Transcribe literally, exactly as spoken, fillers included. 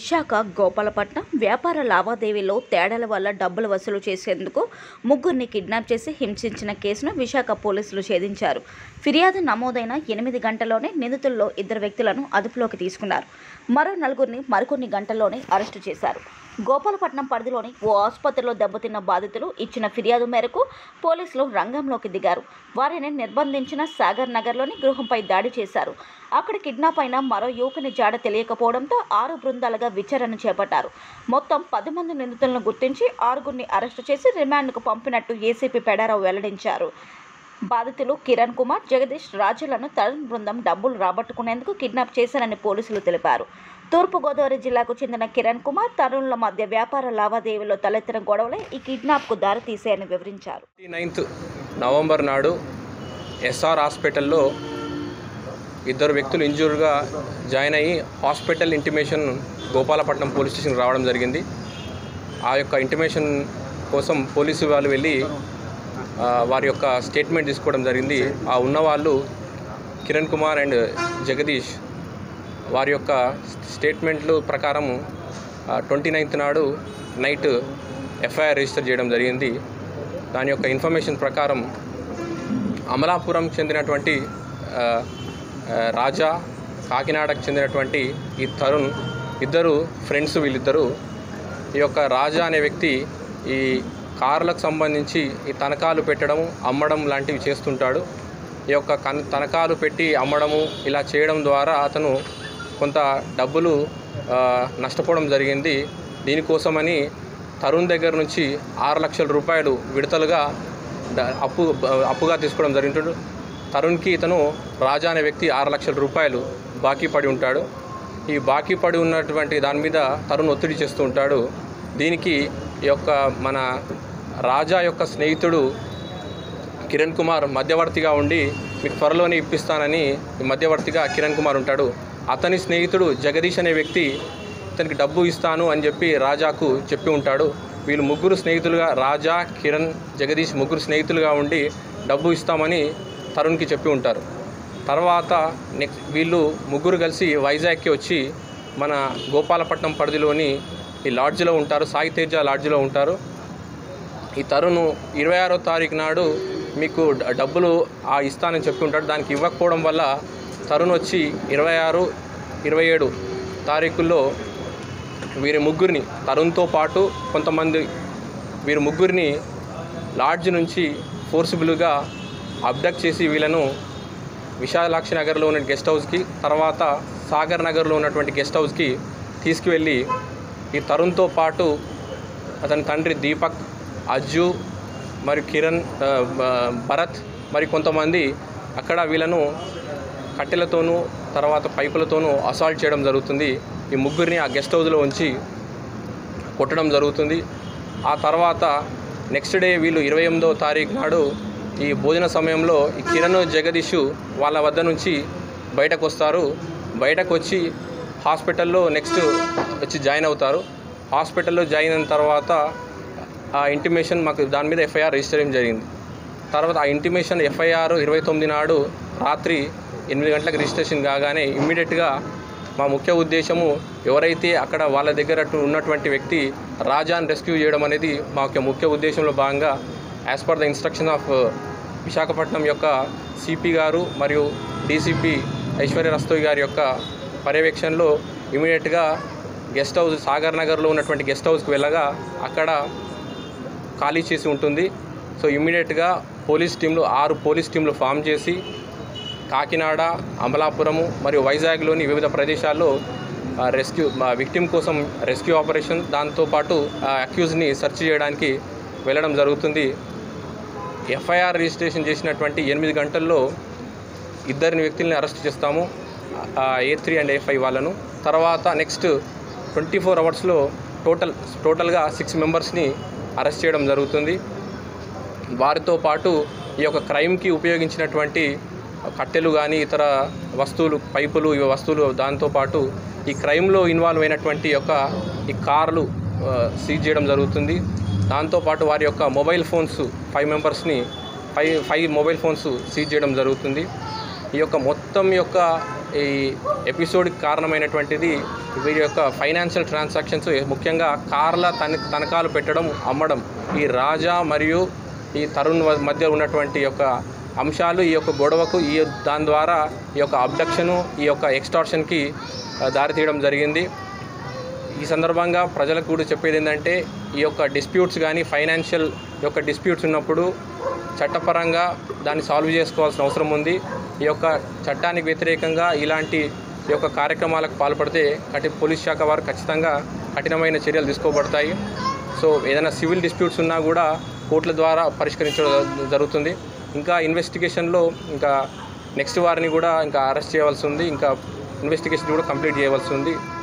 విశాఖ గోపాలపట్నం వ్యాపార లావాదేవీలో తేడాల వల్ల డబ్బులు వసూలు చేసేందుకు ముగ్గురిని కిడ్నాప్ చేసి హింసించిన కేసును విశాఖ పోలీసులు ఛేదించారు. ఫిర్యాదు నమోదైన ఎనిమిది గంటల్లోనే నిందితుల్లో ఇద్దరు వ్యక్తులను అదుపులోకి తీసుకున్నారు. మరో నలుగురిని మరికొన్ని గంటల్లోనే అరెస్టు చేశారు. గోపాలపట్నం పరిధిలోని ఓ ఆసుపత్రిలో దెబ్బతిన్న బాధితులు ఇచ్చిన ఫిర్యాదు మేరకు పోలీసులు రంగంలోకి దిగారు. వారిని నిర్బంధించిన సాగర్ నగర్లోని గృహంపై దాడి చేశారు. అక్కడ కిడ్నాప్ అయిన మరో యువకుని జాడ తెలియకపోవడంతో ఆరు బృందాలుగా విచారణ చేపట్టారు. మొత్తం పది మంది నిందితులను గుర్తించి ఆరుగురిని అరెస్టు చేసి రిమాండ్కు పంపినట్టు ఏసీపీ పెడారావు వెల్లడించారు. బాధితులు కిరణ్ కుమార్, జగదీష్ రాజులను తరుణ్ బృందం డబ్బులు రాబట్టుకునేందుకు కిడ్నాప్ చేశారని పోలీసులు తెలిపారు. తూర్పుగోదావరి జిల్లాకు చెందిన కిరణ్ కుమార్, తరుణ్ల మధ్య వ్యాపార లావాదేవీలో తలెత్తిన గొడవలే ఈ కిడ్నాప్కు దారితీశాయని వివరించారు. నైన్త్ నవంబర్ నాడు ఎస్ఆర్ హాస్పిటల్లో ఇద్దరు వ్యక్తులు ఇంజూర్గా జాయిన్ అయ్యి హాస్పిటల్ ఇంటిమేషన్ గోపాలపట్నం పోలీస్ స్టేషన్కి రావడం జరిగింది. ఆ యొక్క ఇంటిమేషన్ కోసం పోలీసు వాళ్ళు వెళ్ళి వారి యొక్క స్టేట్మెంట్ తీసుకోవడం జరిగింది. ఆ ఉన్నవాళ్ళు కిరణ్ కుమార్ అండ్ జగదీష్ వారి యొక్క స్టేట్మెంట్లు ప్రకారం ట్వంటీ నైన్త్ నాడు నైట్ ఎఫ్ఐఆర్ రిజిస్టర్ చేయడం జరిగింది. దాని యొక్క ఇన్ఫర్మేషన్ ప్రకారం అమలాపురం చెందినటువంటి రాజా, కాకినాడకు చెందినటువంటి ఈ తరుణ్ ఇద్దరు ఫ్రెండ్స్. వీళ్ళిద్దరూ ఈ యొక్క రాజా అనే వ్యక్తి ఈ కార్లకు సంబంధించి ఈ తనఖాలు పెట్టడం, అమ్మడం లాంటివి చేస్తుంటాడు. ఈ యొక్క కన్ తనఖాలు పెట్టి అమ్మడము ఇలా చేయడం ద్వారా అతను కొంత డబ్బులు నష్టపోవడం జరిగింది. దీనికోసమని తరుణ్ దగ్గర నుంచి ఆరు లక్షల రూపాయలు విడతలుగా అప్పు అప్పుగా తీసుకోవడం జరిగింది. తరుణ్కి ఇతను రాజా అనే వ్యక్తి ఆరు లక్షల రూపాయలు బాకీ పడి ఉంటాడు. ఈ బాకీ పడి ఉన్నటువంటి దాని మీద తరుణ్ ఒత్తిడి చేస్తూ ఉంటాడు. దీనికి ఈ యొక్క మన రాజా యొక్క స్నేహితుడు కిరణ్ కుమార్ మధ్యవర్తిగా ఉండి మీకు త్వరలోనే ఇప్పిస్తానని మధ్యవర్తిగా కిరణ్ కుమార్ ఉంటాడు. అతని స్నేహితుడు జగదీష్ అనే వ్యక్తి ఇతనికి డబ్బు ఇస్తాను అని చెప్పి రాజాకు చెప్పి ఉంటాడు. వీళ్ళు ముగ్గురు స్నేహితులుగా, రాజా, కిరణ్, జగదీష్ ముగ్గురు స్నేహితులుగా ఉండి డబ్బు ఇస్తామని తరుణ్కి చెప్పి ఉంటారు. తర్వాత నెక్స్ట్ వీళ్ళు ముగ్గురు కలిసి వైజాగ్కి వచ్చి మన గోపాలపట్నం పరిధిలోని ఈ లాడ్జ్లో ఉంటారు, సాయి తేజ లాడ్జ్లో ఉంటారు. ఈ తరుణ్ ఇరవై ఆరో తారీఖు నాడు మీకు డబ్బులు ఆ ఇస్తానని చెప్పి ఉంటాడు. దానికి ఇవ్వకపోవడం వల్ల తరుణ్ వచ్చి ఇరవై ఆరు ఇరవై ఏడు తారీఖుల్లో వీరి ముగ్గురిని, తరుణ్తో పాటు కొంతమంది వీరి ముగ్గురిని లాడ్జ్ నుంచి ఫోర్సిబుల్గా అబ్డక్ట్ చేసి వీళ్ళను విశాలాక్షి నగర్లో ఉన్న గెస్ట్ హౌస్కి, తర్వాత సాగర్ నగర్లో ఉన్నటువంటి గెస్ట్ హౌస్కి తీసుకువెళ్ళి ఈ తరుణ్తో పాటు అతని తండ్రి దీపక్, అజ్జు మరియు కిరణ్, భరత్ మరి కొంతమంది అక్కడ వీళ్ళను కట్టెలతోనూ తర్వాత పైపులతోనూ అసాల్ట్ చేయడం జరుగుతుంది. ఈ ముగ్గురిని ఆ గెస్ట్ హౌస్లో ఉంచి కొట్టడం జరుగుతుంది. ఆ తర్వాత నెక్స్ట్ డే వీళ్ళు ఇరవై ఎనిమిదో తారీఖు నాడు ఈ భోజన సమయంలో ఈ కిరణ్, జగదీష్ వాళ్ళ వద్ద నుంచి బయటకు వస్తారు. బయటకు వచ్చి హాస్పిటల్లో నెక్స్ట్ వచ్చి జాయిన్ అవుతారు. హాస్పిటల్లో జాయిన్ అయిన తర్వాత ఆ ఇంటిమేషన్ మాకు దాని మీద ఎఫ్ఐఆర్ రిజిస్టర్ చేయడం జరిగింది. తర్వాత ఆ ఇంటిమేషన్ ఎఫ్ఐఆర్ ఇరవై తొమ్మిది నాడు రాత్రి ఎనిమిది గంటలకు రిజిస్ట్రేషన్ కాగానే ఇమ్మీడియట్గా మా ముఖ్య ఉద్దేశము ఎవరైతే అక్కడ వాళ్ళ దగ్గర ఉన్నటువంటి వ్యక్తి రాజాను రెస్క్యూ చేయడం అనేది మా యొక్క ముఖ్య ఉద్దేశంలో భాగంగా as per the instruction of Visakhapatnam యొక్క సిపి గారు మరియు డీసీపీ ఐశ్వర్య రస్తోయ్ గారి యొక్క పర్యవేక్షణలో ఇమీడియట్గా గెస్ట్ హౌస్ సాగర్ నగర్లో ఉన్నటువంటి గెస్ట్ హౌస్కి వెళ్ళగా అక్కడ ఖాళీ చేసి ఉంటుంది. సో ఇమీడియట్గా పోలీస్ టీంలు ఆరు పోలీస్ టీంలు ఫామ్ చేసి కాకినాడ, అమలాపురము మరియు వైజాగ్లోని వివిధ ప్రదేశాల్లో రెస్క్యూ విక్టిమ్ కోసం రెస్క్యూ ఆపరేషన్, దాంతోపాటు అక్యూజ్ని సెర్చ్ చేయడానికి వెళ్ళడం జరుగుతుంది. ఎఫ్ఐఆర్ రిజిస్ట్రేషన్ చేసినటువంటి ఎనిమిది గంటల్లో ఇద్దరిని వ్యక్తుల్ని అరెస్ట్ చేస్తాము, A three and A five వాళ్ళను. తర్వాత నెక్స్ట్ ట్వంటీ ఫోర్ అవర్స్లో టోటల్ టోటల్గా సిక్స్ మెంబర్స్ని అరెస్ట్ చేయడం జరుగుతుంది. వారితో పాటు ఈ యొక్క క్రైమ్కి ఉపయోగించినటువంటి కట్టెలు కానీ ఇతర వస్తువులు, పైపులు, ఇవి వస్తువులు, దాంతోపాటు ఈ క్రైమ్లో ఇన్వాల్వ్ అయినటువంటి యొక్క ఈ కార్లు సీజ్ చేయడం జరుగుతుంది. దాంతోపాటు వారి యొక్క మొబైల్ ఫోన్స్ ఫైవ్ మెంబర్స్ని five five mobile phones seize చేయడం జరుగుతుంది. ఈ యొక్క మొత్తం యొక్క ఈ ఎపిసోడ్కి కారణమైనటువంటిది వీరి యొక్క ఫైనాన్షియల్ ట్రాన్సాక్షన్స్, ముఖ్యంగా కార్ల తన తనఖాలు పెట్టడం, అమ్మడం. ఈ రాజా మరియు ఈ తరుణ్ మధ్య ఉన్నటువంటి యొక్క అంశాలు ఈ యొక్క గొడవకు ఈ దాని ద్వారా ఈ యొక్క అబ్డక్షను, ఈ యొక్క ఎక్స్టార్షన్కి దారితీయడం జరిగింది. ఈ సందర్భంగా ప్రజలకు కూడా చెప్పేది ఏంటంటే, ఈ యొక్క డిస్ప్యూట్స్ కానీ ఫైనాన్షియల్ యొక్క డిస్ప్యూట్స్ ఉన్నప్పుడు చట్టపరంగా దాన్ని సాల్వ్ చేసుకోవాల్సిన అవసరం ఉంది. ఈ యొక్క చట్టానికి వ్యతిరేకంగా ఇలాంటి ఈ యొక్క కార్యక్రమాలకు పాల్పడితే కఠి పోలీస్ శాఖ వారు ఖచ్చితంగా కఠినమైన చర్యలు తీసుకోబడతాయి. సో ఏదైనా సివిల్ డిస్ప్యూట్స్ ఉన్నా కూడా కోర్టుల ద్వారా పరిష్కరించడం జరుగుతుంది. ఇంకా ఇన్వెస్టిగేషన్లో ఇంకా నెక్స్ట్ వారిని కూడా ఇంకా అరెస్ట్ చేయవలసి ఉంది, ఇంకా ఇన్వెస్టిగేషన్ కూడా కంప్లీట్ చేయవలసి ఉంది.